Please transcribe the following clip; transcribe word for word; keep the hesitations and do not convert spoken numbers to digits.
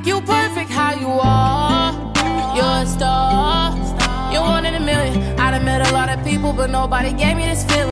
think you perfect how you are. You're a star. You're one in a million. I done met a lot of people, but nobody gave me this feeling.